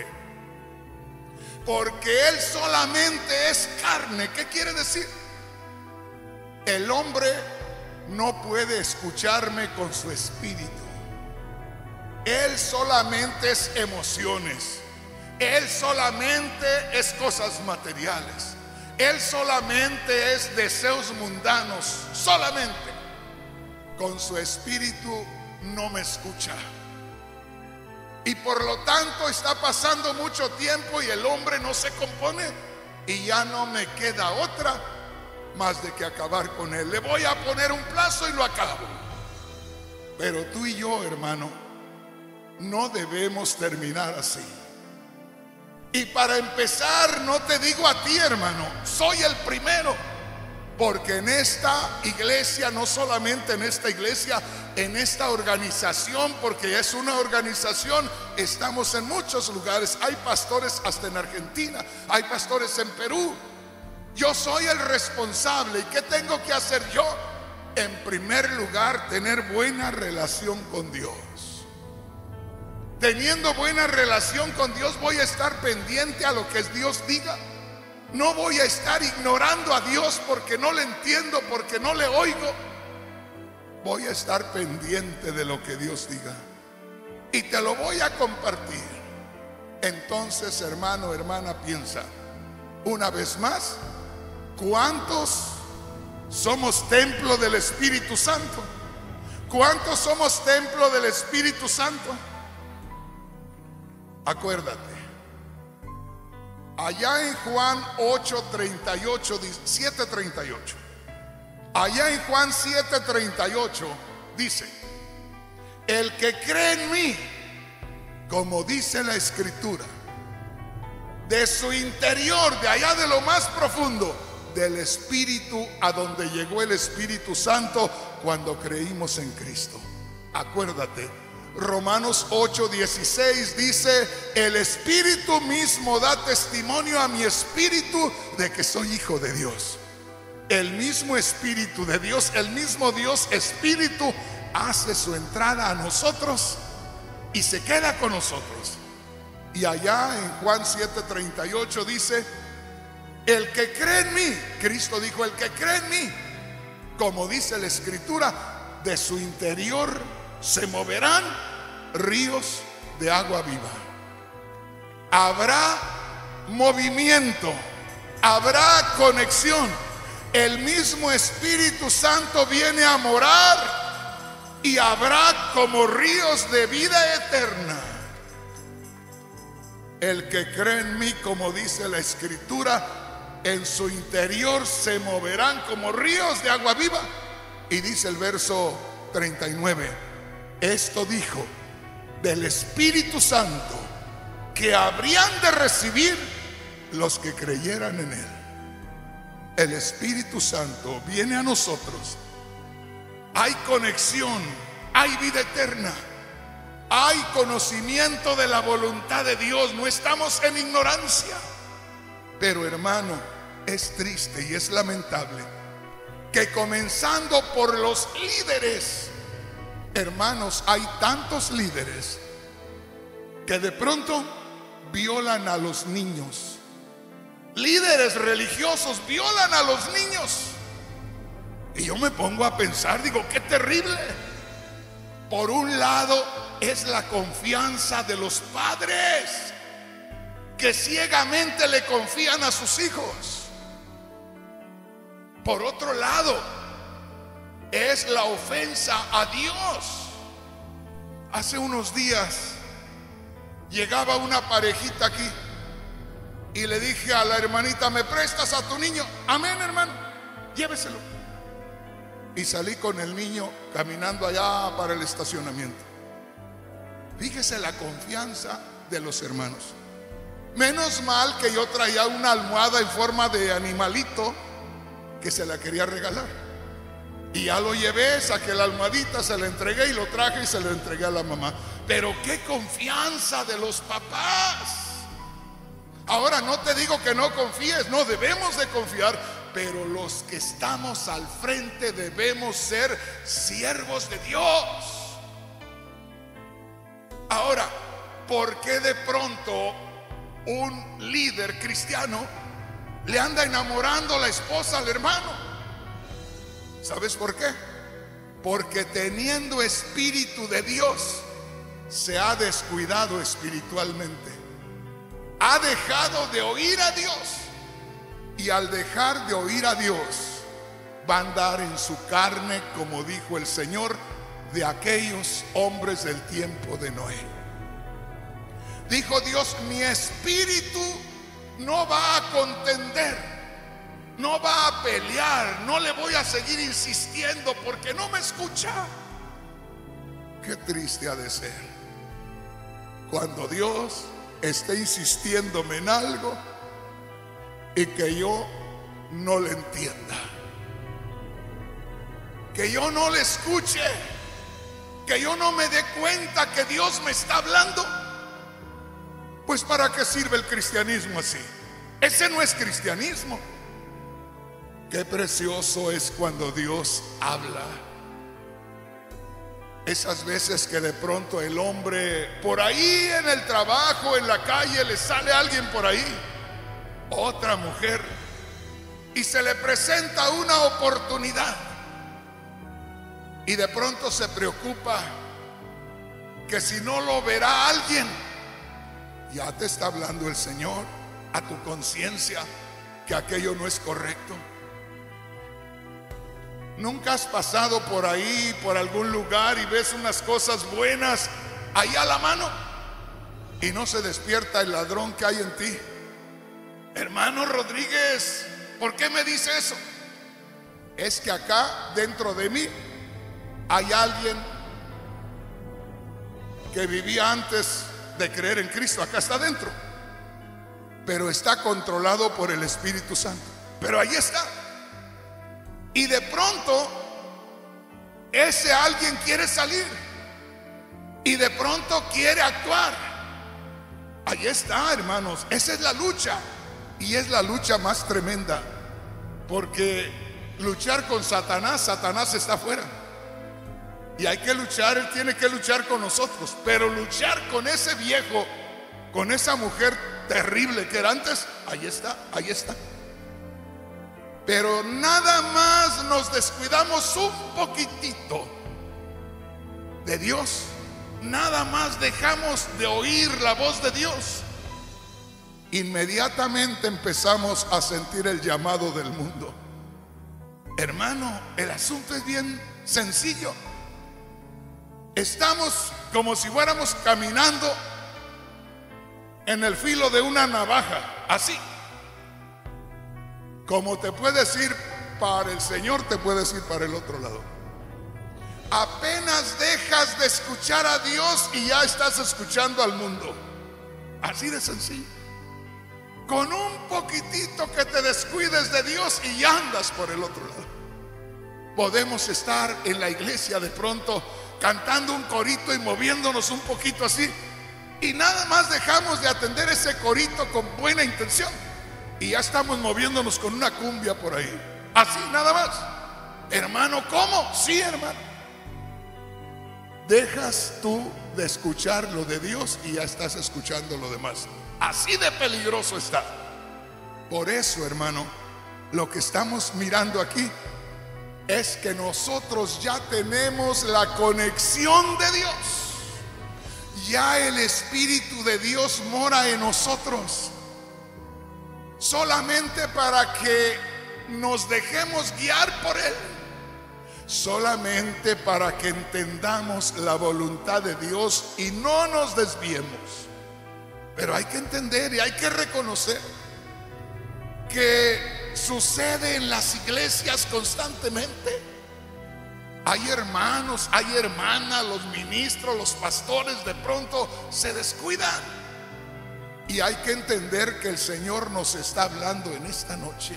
porque él solamente es carne. ¿Qué quiere decir? El hombre no puede escucharme con su espíritu. Él solamente es emociones. Él solamente es cosas materiales. Él solamente es deseos mundanos. Solamente. Con su espíritu no me escucha. Y por lo tanto está pasando mucho tiempo y el hombre no se compone, y ya no me queda otra más de que acabar con él. Le voy a poner un plazo y lo acabo. Pero tú y yo, hermano, no debemos terminar así. Y para empezar, no te digo a ti, hermano, soy el primero. Porque en esta iglesia, no solamente en esta iglesia, en esta organización, porque es una organización, estamos en muchos lugares. Hay pastores hasta en Argentina, hay pastores en Perú. Yo soy el responsable. ¿Y qué tengo que hacer yo? En primer lugar, tener buena relación con Dios. Teniendo buena relación con Dios, voy a estar pendiente a lo que Dios diga. No voy a estar ignorando a Dios porque no le entiendo, porque no le oigo. Voy a estar pendiente de lo que Dios diga y te lo voy a compartir. Entonces, hermano, hermana, piensa una vez más: ¿cuántos somos templo del Espíritu Santo? ¿Cuántos somos templo del Espíritu Santo? Acuérdate, allá en Juan ocho treinta y ocho, siete treinta y ocho, allá en Juan siete treinta y ocho dice: el que cree en mí, como dice la Escritura, de su interior, de allá de lo más profundo, del Espíritu, a donde llegó el Espíritu Santo cuando creímos en Cristo. Acuérdate, Romanos ocho dieciséis dice: el Espíritu mismo da testimonio a mi espíritu de que soy hijo de Dios. El mismo Espíritu de Dios, el mismo Dios Espíritu, hace su entrada a nosotros y se queda con nosotros. Y allá en Juan siete treinta y ocho dice: el que cree en mí, Cristo dijo, el que cree en mí, como dice la Escritura, de su interior se moverán ríos de agua viva. Habrá movimiento, habrá conexión. El mismo Espíritu Santo viene a morar y habrá como ríos de vida eterna. El que cree en mí, como dice la Escritura, en su interior se moverán como ríos de agua viva. Y dice el verso treinta y nueve: esto dijo del Espíritu Santo que habrían de recibir los que creyeran en él. El Espíritu Santo viene a nosotros. Hay conexión, hay vida eterna, hay conocimiento de la voluntad de Dios. No estamos en ignorancia. Pero hermano, es triste y es lamentable que comenzando por los líderes, hermanos, hay tantos líderes que de pronto violan a los niños. Líderes religiosos violan a los niños. Y yo me pongo a pensar, digo, qué terrible. Por un lado es la confianza de los padres que ciegamente le confían a sus hijos. Por otro lado es la ofensa a Dios. Hace unos días llegaba una parejita aquí y le dije a la hermanita: ¿me prestas a tu niño? Amén, hermano, lléveselo. Y salí con el niño caminando allá para el estacionamiento. Fíjese la confianza de los hermanos. Menos mal que yo traía una almohada en forma de animalito que se la quería regalar. Y ya lo llevé, saqué la almohadita, se la entregué y lo traje y se la entregué a la mamá. Pero qué confianza de los papás. Ahora no te digo que no confíes, no, debemos de confiar, pero los que estamos al frente debemos ser siervos de Dios. Ahora, ¿por qué de pronto un líder cristiano le anda enamorando la esposa al hermano? ¿Sabes por qué? Porque teniendo espíritu de Dios se ha descuidado espiritualmente. Ha dejado de oír a Dios. Y al dejar de oír a Dios va a andar en su carne, como dijo el Señor de aquellos hombres del tiempo de Noé. Dijo Dios: mi espíritu no va a contender, no va a pelear, no le voy a seguir insistiendo porque no me escucha. Qué triste ha de ser cuando Dios esté insistiéndome en algo y que yo no le entienda, que yo no le escuche, que yo no me dé cuenta que Dios me está hablando. Pues ¿para qué sirve el cristianismo así? Ese no es cristianismo. Qué precioso es cuando Dios habla. Esas veces que de pronto el hombre por ahí en el trabajo, en la calle, le sale alguien por ahí, otra mujer, y se le presenta una oportunidad y de pronto se preocupa que si no lo verá alguien. Ya te está hablando el Señor a tu conciencia que aquello no es correcto. ¿Nunca has pasado por ahí, por algún lugar, y ves unas cosas buenas ahí a la mano y no se despierta el ladrón que hay en ti? Hermano Rodríguez, ¿por qué me dice eso? Es que acá dentro de mí hay alguien que vivía antes de creer en Cristo. Acá está dentro, pero está controlado por el Espíritu Santo. Pero ahí está. Y de pronto ese alguien quiere salir y de pronto quiere actuar. Ahí está, hermanos. Esa es la lucha. Y es la lucha más tremenda, porque luchar con Satanás, Satanás está afuera y hay que luchar. Él tiene que luchar con nosotros. Pero luchar con ese viejo con esa mujer terrible que era antes. Ahí está, ahí está. Pero nada más nos descuidamos un poquitito de Dios, nada más dejamos de oír la voz de Dios, inmediatamente empezamos a sentir el llamado del mundo. Hermano, el asunto es bien sencillo. Estamos como si fuéramos caminando en el filo de una navaja, así. Como te puedes ir para el Señor, te puedes ir para el otro lado. Apenas dejas de escuchar a Dios y ya estás escuchando al mundo. Así de sencillo. Con un poquitito que te descuides de Dios y ya andas por el otro lado. Podemos estar en la iglesia de pronto cantando un corito y moviéndonos un poquito así, y nada más dejamos de atender ese corito con buena intención y ya estamos moviéndonos con una cumbia por ahí, así nada más. Hermano, ¿cómo? Sí, hermano. Dejas tú de escuchar lo de Dios y ya estás escuchando lo demás. Así de peligroso está. Por eso, hermano, lo que estamos mirando aquí es que nosotros ya tenemos la conexión de Dios. Ya el Espíritu de Dios mora en nosotros. Solamente para que nos dejemos guiar por Él. Solamente para que entendamos la voluntad de Dios y no nos desviemos. Pero hay que entender y hay que reconocer que sucede en las iglesias constantemente. Hay hermanos, hay hermanas, los ministros, los pastores de pronto se descuidan. Y hay que entender que el Señor nos está hablando en esta noche.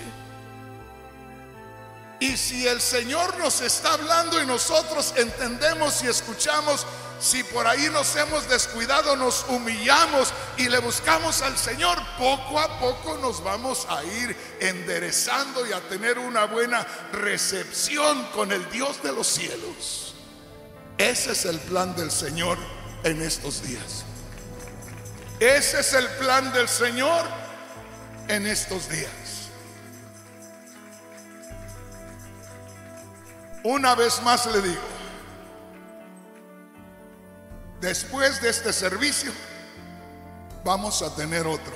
Y si el Señor nos está hablando y nosotros entendemos y escuchamos, si por ahí nos hemos descuidado, nos humillamos y le buscamos al Señor, poco a poco nos vamos a ir enderezando y a tener una buena recepción con el Dios de los cielos. Ese es el plan del Señor en estos días. Ese es el plan del Señor en estos días. Una vez más le digo, después de este servicio vamos a tener otro.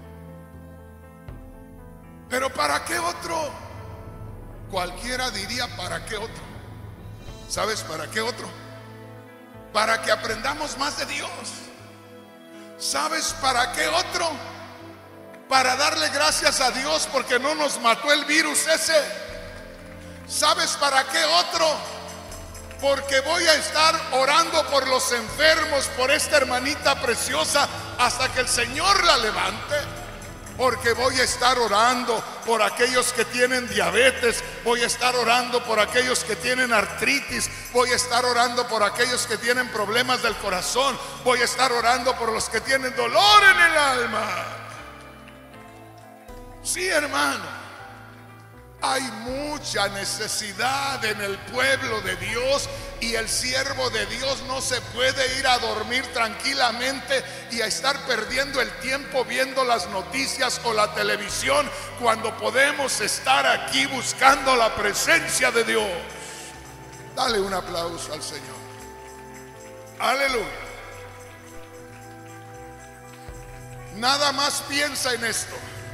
Pero ¿para qué otro? Cualquiera diría, ¿para qué otro? ¿Sabes para qué otro? Para que aprendamos más de Dios. ¿Sabes para qué otro? Para darle gracias a Dios porque no nos mató el virus ese. ¿Sabes para qué otro? Porque voy a estar orando por los enfermos, por esta hermanita preciosa, hasta que el Señor la levante. Porque voy a estar orando por aquellos que tienen diabetes, voy a estar orando por aquellos que tienen artritis, voy a estar orando por aquellos que tienen problemas del corazón, voy a estar orando por los que tienen dolor en el alma. Sí, hermano. Hay mucha necesidad en el pueblo de Dios y el siervo de Dios no se puede ir a dormir tranquilamente y a estar perdiendo el tiempo viendo las noticias o la televisión cuando podemos estar aquí buscando la presencia de Dios. Dale un aplauso al Señor. Aleluya. Nada más piensa en esto.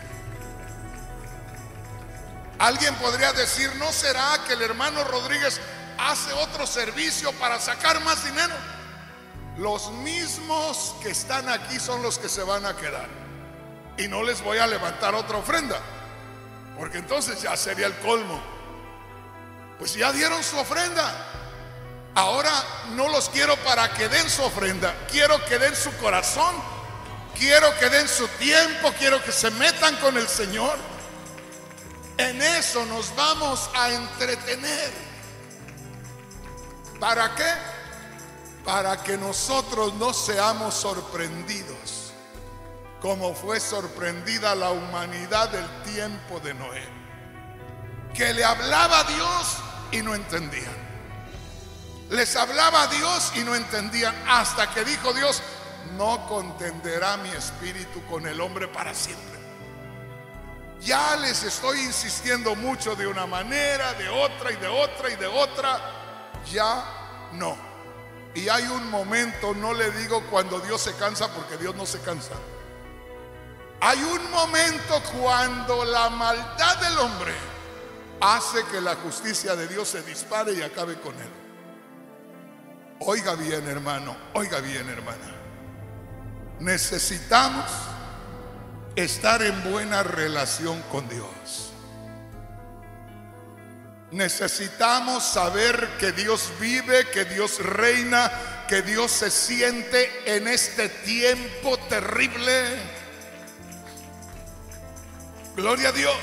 Alguien podría decir, ¿no será que el hermano Rodríguez hace otro servicio para sacar más dinero? Los mismos que están aquí son los que se van a quedar. Y no les voy a levantar otra ofrenda, porque entonces ya sería el colmo. Pues ya dieron su ofrenda. Ahora no los quiero para que den su ofrenda, quiero que den su corazón, quiero que den su tiempo, quiero que se metan con el Señor. En eso nos vamos a entretener. ¿Para qué? Para que nosotros no seamos sorprendidos como fue sorprendida la humanidad del tiempo de Noé, que le hablaba a Dios y no entendían. Les hablaba a Dios y no entendían, hasta que dijo Dios, no contenderá mi espíritu con el hombre para siempre. Ya les estoy insistiendo mucho de una manera, de otra y de otra y de otra. Ya no. Y hay un momento, no le digo cuando Dios se cansa, porque Dios no se cansa. Hay un momento cuando la maldad del hombre hace que la justicia de Dios se dispare y acabe con él. Oiga bien, hermano, oiga bien, hermana. Necesitamos estar en buena relación con Dios. Necesitamos saber que Dios vive, que Dios reina, que Dios se siente en este tiempo terrible. Gloria a Dios.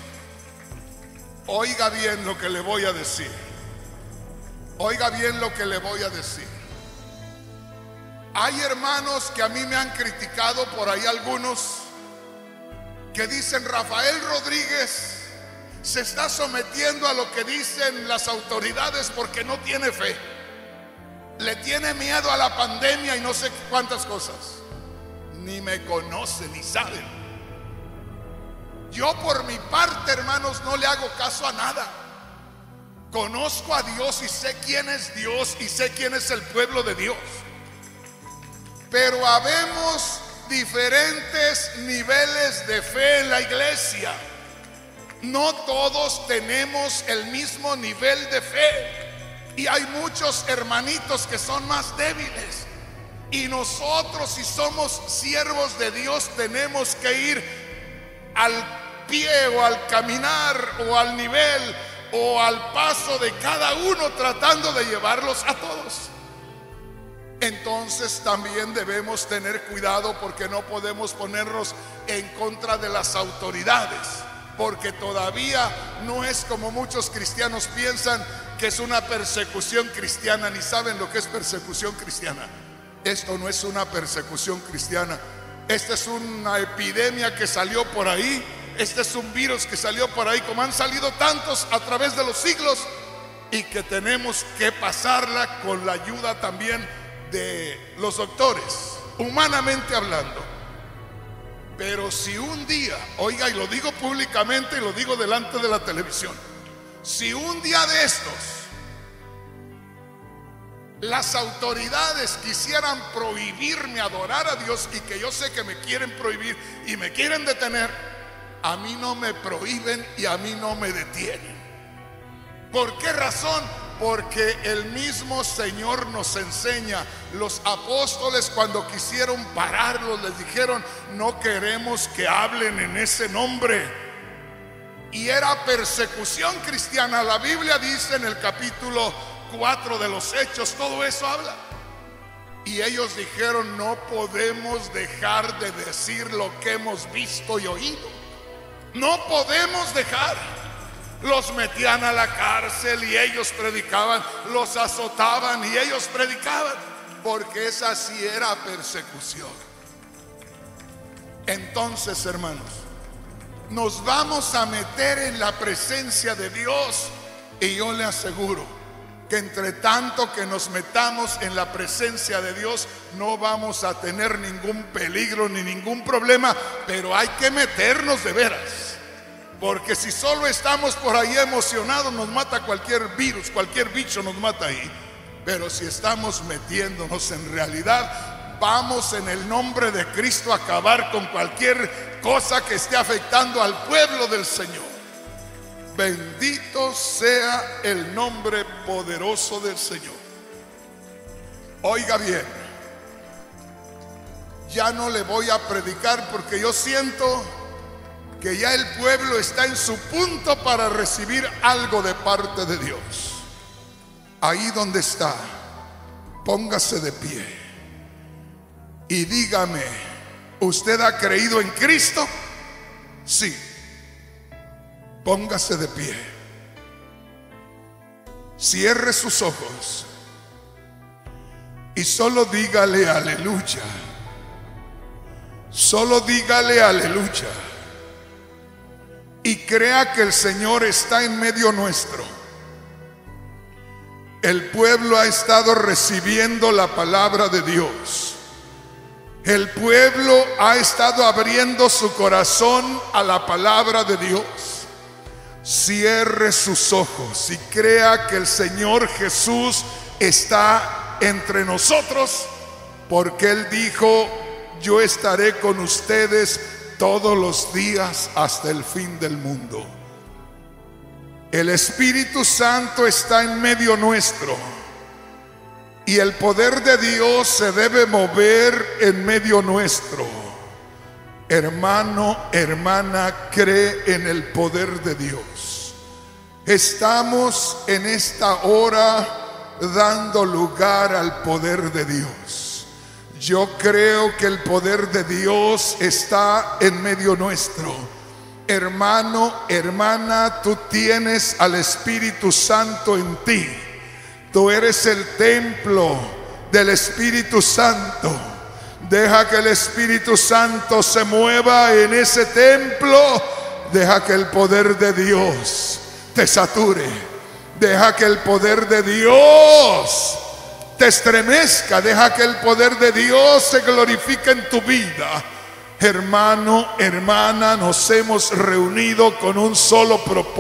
Oiga bien lo que le voy a decir. Oiga bien lo que le voy a decir. Hay hermanos que a mí me han criticado por ahí, algunos que dicen: Rafael Rodríguez se está sometiendo a lo que dicen las autoridades porque no tiene fe, le tiene miedo a la pandemia y no sé cuántas cosas. Ni me conocen ni saben. Yo por mi parte, hermanos, no le hago caso a nada. Conozco a Dios y sé quién es Dios y sé quién es el pueblo de Dios. Pero habemos diferentes niveles de fe en la iglesia. No todos tenemos el mismo nivel de fe. Y hay muchos hermanitos que son más débiles. Y nosotros, si somos siervos de Dios, tenemos que ir al pie o al caminar o al nivel o al paso de cada uno, tratando de llevarlos a todos. Entonces también debemos tener cuidado, porque no podemos ponernos en contra de las autoridades, porque todavía no es como muchos cristianos piensan, que es una persecución cristiana. Ni saben lo que es persecución cristiana. Esto no es una persecución cristiana. Esta es una epidemia que salió por ahí. Este es un virus que salió por ahí, como han salido tantos a través de los siglos, y que tenemos que pasarla con la ayuda también de los doctores, humanamente hablando. Pero si un día, oiga, y lo digo públicamente y lo digo delante de la televisión, si un día de estos las autoridades quisieran prohibirme adorar a Dios, y que yo sé que me quieren prohibir y me quieren detener, a mí no me prohíben y a mí no me detienen. ¿Por qué razón? Porque el mismo Señor nos enseña. Los apóstoles, cuando quisieron pararlos, les dijeron: no queremos que hablen en ese nombre. Y era persecución cristiana. La Biblia dice en el capítulo cuatro de los Hechos, todo eso habla. Y ellos dijeron: no podemos dejar de decir lo que hemos visto y oído. No podemos dejar. Los metían a la cárcel y ellos predicaban, los azotaban y ellos predicaban, porque esa sí era persecución. Entonces, hermanos, nos vamos a meter en la presencia de Dios, y yo le aseguro que entre tanto que nos metamos en la presencia de Dios, no vamos a tener ningún peligro ni ningún problema. Pero hay que meternos de veras, porque si solo estamos por ahí emocionados, nos mata cualquier virus, cualquier bicho nos mata ahí. Pero si estamos metiéndonos en realidad, vamos en el nombre de Cristo a acabar con cualquier cosa que esté afectando al pueblo del Señor. Bendito sea el nombre poderoso del Señor. Oiga bien, ya no le voy a predicar, porque yo siento que ya el pueblo está en su punto para recibir algo de parte de Dios. Ahí donde está, póngase de pie y dígame: ¿usted ha creído en Cristo? Sí. Póngase de pie. Cierre sus ojos y solo dígale aleluya. Solo dígale aleluya. Y crea que el Señor está en medio nuestro. El pueblo ha estado recibiendo la palabra de Dios. El pueblo ha estado abriendo su corazón a la palabra de Dios. Cierre sus ojos y crea que el Señor Jesús está entre nosotros, porque Él dijo: yo estaré con ustedes todos los días hasta el fin del mundo. El Espíritu Santo está en medio nuestro y el poder de Dios se debe mover en medio nuestro. Hermano, hermana, cree en el poder de Dios. Estamos en esta hora dando lugar al poder de Dios. Yo creo que el poder de Dios está en medio nuestro. Hermano, hermana, tú tienes al Espíritu Santo en ti. Tú eres el templo del Espíritu Santo. Deja que el Espíritu Santo se mueva en ese templo. Deja que el poder de Dios te sature. Deja que el poder de Dios te estremezca. Deja que el poder de Dios se glorifique en tu vida. Hermano, hermana, nos hemos reunido con un solo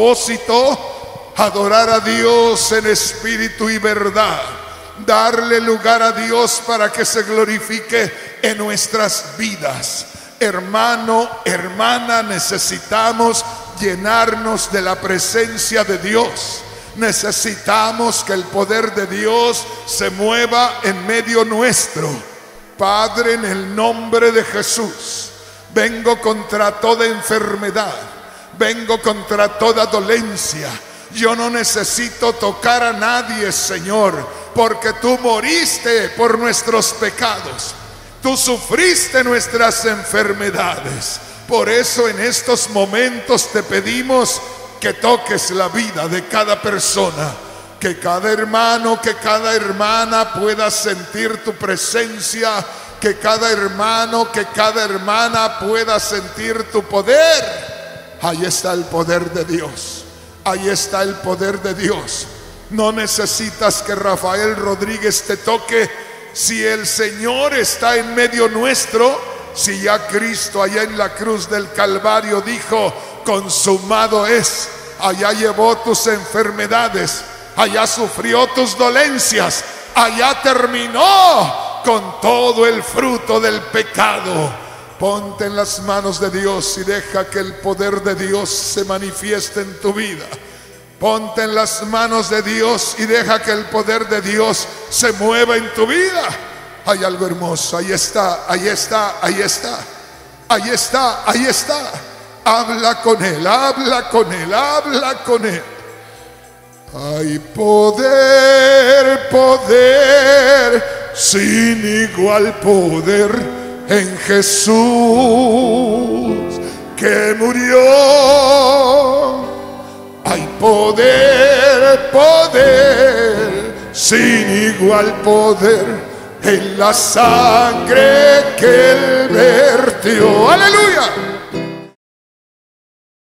propósito: adorar a Dios en espíritu y verdad, darle lugar a Dios para que se glorifique en nuestras vidas. Hermano, hermana, necesitamos llenarnos de la presencia de Dios. Necesitamos que el poder de Dios se mueva en medio nuestro. Padre, en el nombre de Jesús, vengo contra toda enfermedad, vengo contra toda dolencia. Yo no necesito tocar a nadie, Señor, porque tú moriste por nuestros pecados. Tú sufriste nuestras enfermedades. Por eso en estos momentos te pedimos que toques la vida de cada persona. Que cada hermano, que cada hermana pueda sentir tu presencia. Que cada hermano, que cada hermana pueda sentir tu poder. Ahí está el poder de Dios. Ahí está el poder de Dios. No necesitas que Rafael Rodríguez te toque. Si el Señor está en medio nuestro, si ya Cristo allá en la cruz del Calvario dijo: consumado es. Allá llevó tus enfermedades, allá sufrió tus dolencias, allá terminó con todo el fruto del pecado. Ponte en las manos de Dios y deja que el poder de Dios se manifieste en tu vida. Ponte en las manos de Dios y deja que el poder de Dios se mueva en tu vida. Hay algo hermoso, ahí está, ahí está, ahí está, ahí está, ahí está. Habla con Él, habla con Él, habla con Él. Hay poder, poder, sin igual poder en Jesús que murió. Hay poder, poder, sin igual poder en la sangre que Él vertió. ¡Aleluya!